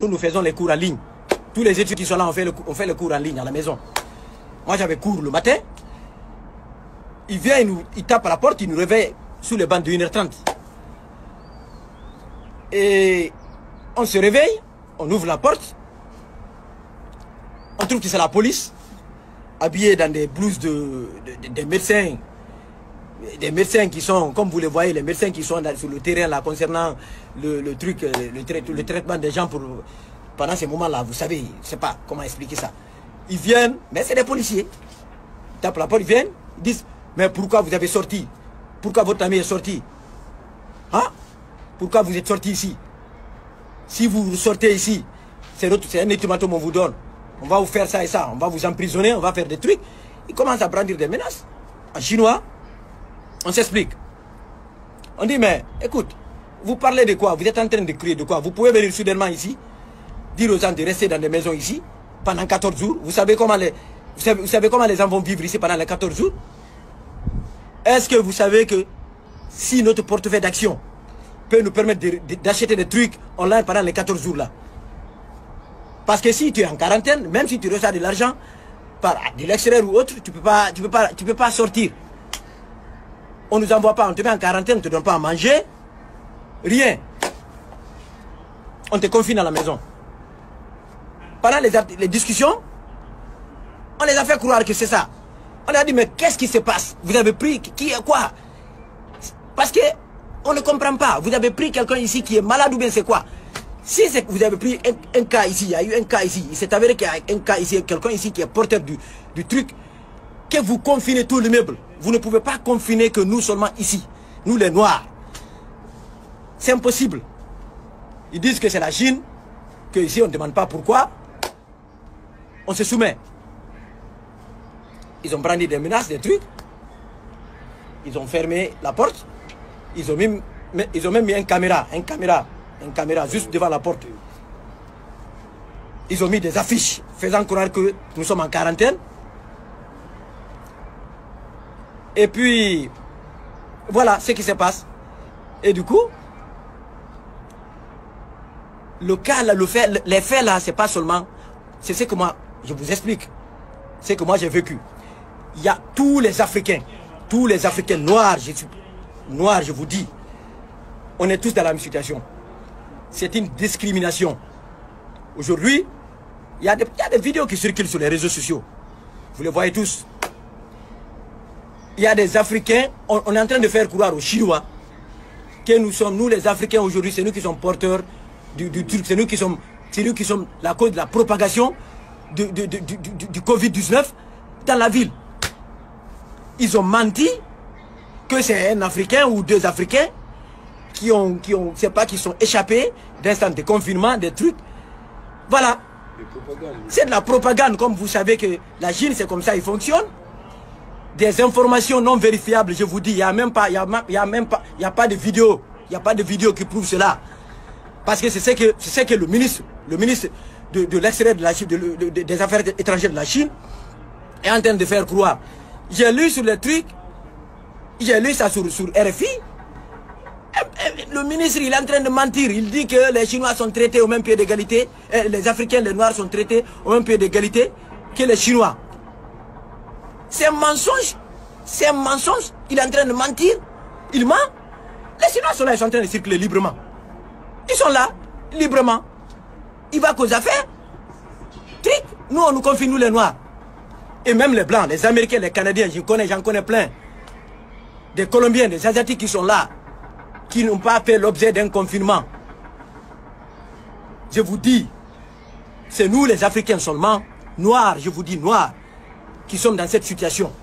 nous faisons les cours en ligne. Tous les étudiants qui sont là, on fait le cours en ligne à la maison. Moi, j'avais cours le matin. Il vient, il tape à la porte, il nous réveille sous les bancs de 1h30. Et on se réveille, on ouvre la porte. On trouve que c'est la police, habillée dans des blouses des médecins. Des médecins qui sont, comme vous le voyez, les médecins qui sont sur le terrain là concernant le traitement des gens pendant ces moments-là, vous savez, je ne sais pas comment expliquer ça. Ils viennent, mais c'est des policiers. Ils tapent la porte, ils viennent, ils disent, mais pourquoi vous avez sorti? Pourquoi votre ami est sorti? Hein? Pourquoi vous êtes sorti ici? Si vous sortez ici, c'est un ultimatum qu'on vous donne. On va vous faire ça et ça, on va vous emprisonner, on va faire des trucs. Ils commencent à brandir des menaces. En chinois, on s'explique. On dit, mais écoute, vous parlez de quoi? Vous êtes en train de crier de quoi? Vous pouvez venir soudainement ici, dire aux gens de rester dans des maisons ici, pendant 14 jours. Vous savez comment les gens vont vivre ici pendant les 14 jours? Est-ce que vous savez que si notre portefeuille d'action peut nous permettre d'acheter des trucs online pendant les 14 jours là? Parce que si tu es en quarantaine, même si tu reçois de l'argent de l'extérieur ou autre, tu peux pas sortir. On ne nous envoie pas, on te met en quarantaine, on ne te donne pas à manger. Rien. On te confine à la maison. Pendant les discussions, on les a fait croire que c'est ça. On a dit, mais qu'est-ce qui se passe? Vous avez pris qui est quoi? Parce que on ne comprend pas. Vous avez pris quelqu'un ici qui est malade ou bien c'est quoi? Si vous avez pris un cas ici, il y a eu un cas ici, il s'est avéré qu'il y a un cas ici, quelqu'un ici qui est porteur du truc, que vous confinez tout l'immeuble. Vous ne pouvez pas confiner que nous seulement ici, nous les Noirs. C'est impossible. Ils disent que c'est la Chine, que ici on ne demande pas pourquoi. On se soumet. Ils ont brandi des menaces, des trucs. Ils ont fermé la porte. Ils ont même mis une caméra juste devant la porte. Ils ont mis des affiches faisant croire que nous sommes en quarantaine. Et puis, voilà ce qui se passe. Et du coup, le cas là, les faits là, c'est pas seulement, c'est ce que moi, je vous explique, c'est que moi j'ai vécu. Il y a tous les Africains noirs, je vous dis, on est tous dans la même situation. C'est une discrimination. Aujourd'hui, il y a des vidéos qui circulent sur les réseaux sociaux. Vous les voyez tous. Il y a des Africains, on est en train de faire croire aux Chinois que nous les Africains aujourd'hui, c'est nous qui sommes porteurs du truc, c'est nous qui sommes la cause de la propagation du Covid-19 dans la ville. Ils ont menti que c'est un Africain ou deux Africains qui sont échappés d'un centre de confinement, des trucs. Voilà. C'est de la propagande, comme vous savez que la Chine, c'est comme ça, il fonctionne. Des informations non vérifiables, je vous dis, il n'y a pas de vidéo. Il n'y a pas de vidéo qui prouve cela. Parce que c'est ce que le ministre de l'extérieur de la Chine, des affaires étrangères de la Chine est en train de faire croire. J'ai lu sur les trucs, j'ai lu ça sur RFI. Le ministre, il est en train de mentir. Il dit que les Chinois sont traités au même pied d'égalité. Les Africains, les Noirs sont traités au même pied d'égalité que les Chinois. C'est un mensonge. C'est un mensonge. Il est en train de mentir. Il ment. Les Chinois sont là, ils sont en train de circuler librement. Ils sont là, librement. Il va qu'aux affaires. Tric. Nous, on nous confie, nous les Noirs. Et même les Blancs, les Américains, les Canadiens, j'en connais plein. Des Colombiens, des Asiatiques qui sont là, qui n'ont pas fait l'objet d'un confinement. Je vous dis, c'est nous les Africains seulement, Noirs, je vous dis Noirs, qui sommes dans cette situation.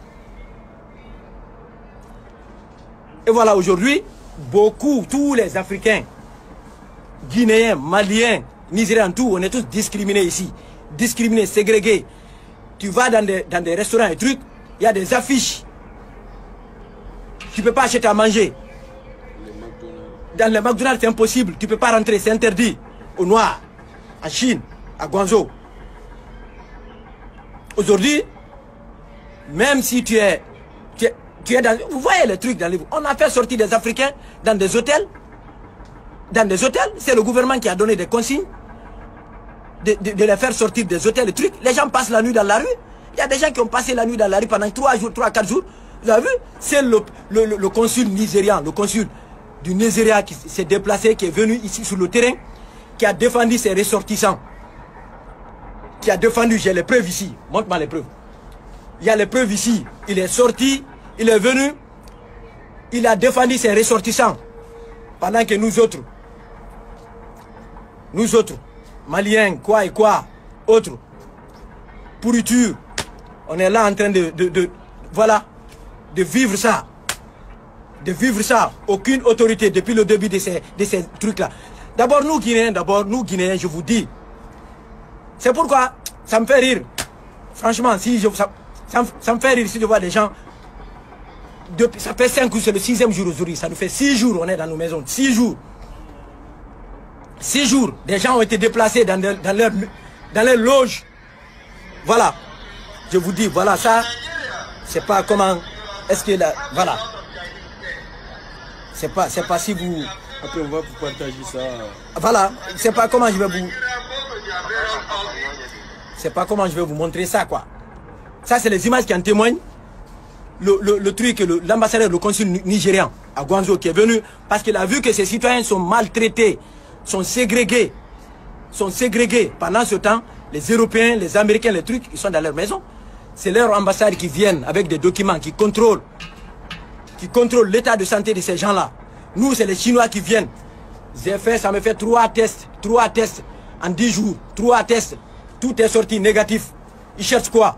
Et voilà, aujourd'hui, tous les Africains, Guinéens, Maliens, Nigériens, tout, on est tous discriminés ici. Discriminés, ségrégés. Tu vas dans des restaurants et trucs, il y a des affiches. Tu ne peux pas acheter à manger. Dans les McDonald's, c'est impossible. Tu ne peux pas rentrer, c'est interdit. Au Noir, en Chine, à Guangzhou. Aujourd'hui, même si tu es dans... Vous voyez les trucs dans les livres. On a fait sortir des Africains dans des hôtels. Dans des hôtels, c'est le gouvernement qui a donné des consignes de les faire sortir des hôtels, des trucs. Les gens passent la nuit dans la rue. Il y a des gens qui ont passé la nuit dans la rue pendant 3 jours, 4 jours. Vous avez vu? C'est le consul nigérian, le consul du Nigeria qui s'est déplacé, qui est venu ici sur le terrain, qui a défendu ses ressortissants. Qui a défendu, j'ai les preuves ici. Montre-moi les preuves. Il y a les preuves ici. Il est sorti, il est venu, il a défendu ses ressortissants. Pendant que nous autres, Maliens, quoi et quoi, autres, pourriture, on est là en train voilà, de vivre ça. De vivre ça. Aucune autorité depuis le début de ces trucs-là. D'abord, nous Guinéens, je vous dis. C'est pourquoi ça me fait rire. Franchement, si ça me fait rire si je vois des gens. Ça fait 5 jours, c'est le 6e jour aujourd'hui. Ça nous fait 6 jours, on est dans nos maisons. 6 jours. 6 jours. Des gens ont été déplacés dans leur loge. Voilà. Je vous dis, voilà, ça, c'est pas comment. Est-ce que là. Voilà. C'est pas si vous. Après, on va vous partager ça. Voilà. C'est pas comment je vais vous. C'est pas comment je vais vous montrer ça, quoi. Ça, c'est les images qui en témoignent. Le truc, l'ambassadeur, le consul nigérian à Guangzhou qui est venu parce qu'il a vu que ses citoyens sont maltraités, sont ségrégés. Pendant ce temps, les Européens, les Américains, les trucs, ils sont dans leur maison. C'est leur ambassade qui viennent avec des documents qui contrôlent l'état de santé de ces gens-là. Nous, c'est les Chinois qui viennent. J'ai fait, ça me fait 3 tests en 10 jours. 3 tests. Tout est sorti négatif. Ils cherchent quoi?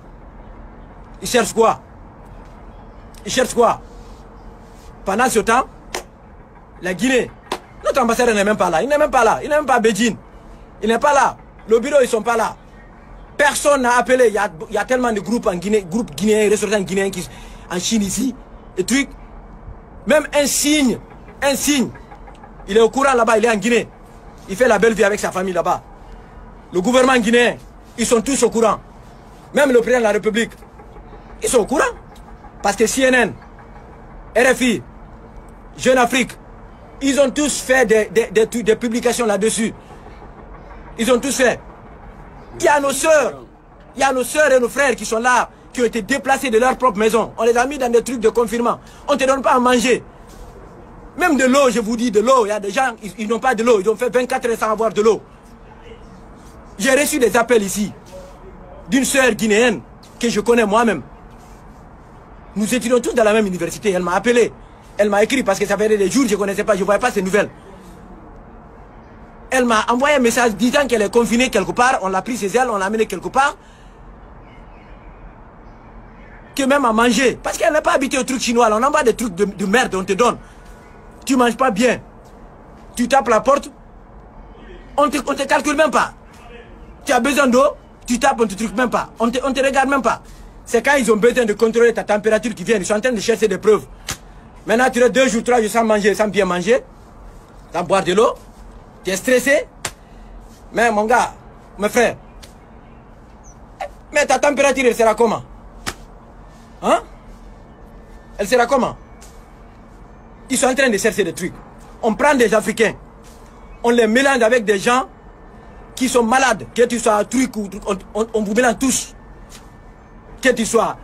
Pendant ce temps, la Guinée, notre ambassadeur n'est même pas là. Il n'est même pas à Beijing. Il n'est pas là. Le bureau, ils ne sont pas là. Personne n'a appelé. Il y a tellement de groupes en Guinée, groupes guinéens, ressortissants guinéens en Chine ici. Et trucs. Même un signe. Il est au courant là-bas, il est en Guinée. Il fait la belle vie avec sa famille là-bas. Le gouvernement guinéen, ils sont tous au courant. Même le président de la République, ils sont au courant. Parce que CNN, RFI, Jeune Afrique, ils ont tous fait des publications là-dessus. Ils ont tous fait. Il y a nos sœurs et nos frères qui sont là, qui ont été déplacés de leur propre maison. On les a mis dans des trucs de confinement. On ne te donne pas à manger. Même de l'eau, je vous dis, de l'eau. Il y a des gens, ils n'ont pas de l'eau. Ils ont fait 24 heures sans avoir de l'eau. J'ai reçu des appels ici d'une sœur guinéenne que je connais moi-même. Nous étudions tous dans la même université. Elle m'a appelé. Elle m'a écrit parce que ça faisait des jours, je ne connaissais pas, je ne voyais pas ces nouvelles. Elle m'a envoyé un message disant qu'elle est confinée quelque part. On l'a pris chez elle, on l'a amenée quelque part. Que même à manger. Parce qu'elle n'est pas habituée aux trucs chinois. On envoie des trucs de merde, on te donne. Tu ne manges pas bien. Tu tapes la porte. On ne te calcule même pas. Tu as besoin d'eau, tu tapes, on ne te truc même pas. On te regarde même pas. C'est quand ils ont besoin de contrôler ta température qu'ils viennent. Ils sont en train de chercher des preuves. Maintenant, tu restes 2 jours, 3 jours sans manger, sans bien manger, sans boire de l'eau. Tu es stressé. Mais mon gars, mes frères, mais ta température, elle sera comment? Hein? Elle sera comment? Ils sont en train de chercher des trucs. On prend des Africains, on les mélange avec des gens qui sont malades. Que tu sois un truc, on vous mélange tous. Que tu sois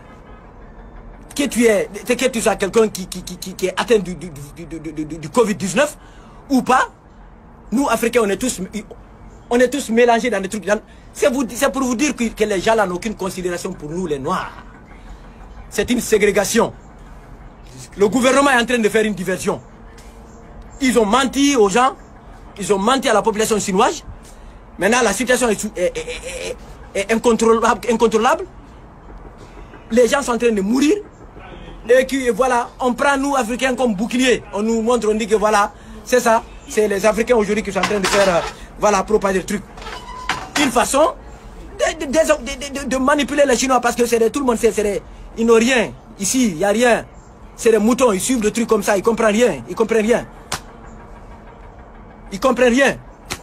quelqu'un qui est atteint du Covid-19 ou pas, nous Africains on est tous mélangés dans des trucs. C'est pour vous dire que les gens là n'ont aucune considération pour nous les Noirs. C'est une ségrégation. Le gouvernement est en train de faire une diversion. Ils ont menti aux gens, ils ont menti à la population chinoise. Maintenant la situation est incontrôlable. Les gens sont en train de mourir. Et que voilà, on prend nous Africains comme bouclier. On nous montre, on dit que voilà, c'est ça. C'est les Africains aujourd'hui qui sont en train de faire, voilà, propager le truc. Une façon de manipuler les Chinois parce que tout le monde sait, ils n'ont rien. Ici, il n'y a rien. C'est des moutons, ils suivent le truc comme ça, ils ne comprennent rien. Ils ne comprennent rien. Ils ne comprennent rien.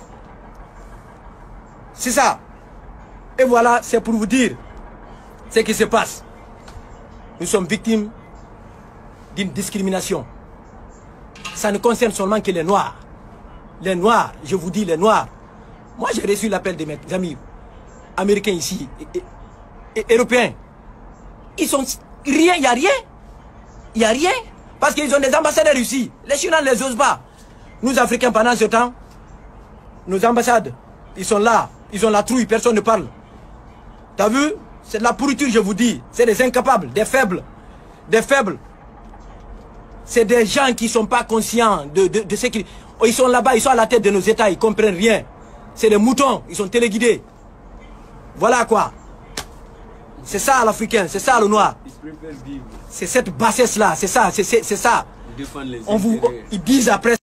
C'est ça. Et voilà, c'est pour vous dire ce qui se passe. Nous sommes victimes d'une discrimination. Ça ne concerne seulement que les Noirs. Les Noirs, je vous dis les Noirs. Moi, j'ai reçu l'appel de mes amis américains ici, et européens. Ils sont rien, il n'y a rien. Il n'y a rien. Parce qu'ils ont des ambassadeurs ici. Les Chinois ne les osent pas. Nous, Africains, pendant ce temps, nos ambassades, ils sont là. Ils ont la trouille, personne ne parle. T'as vu? C'est de la pourriture, je vous dis. C'est des incapables, des faibles. Des faibles. C'est des gens qui ne sont pas conscients de ce qu'ils... Ils sont là-bas, ils sont à la tête de nos États, ils ne comprennent rien. C'est des moutons, ils sont téléguidés. Voilà quoi. C'est ça l'Africain, c'est ça le noir. C'est cette bassesse-là, c'est ça, c'est ça. Ils Ils disent après...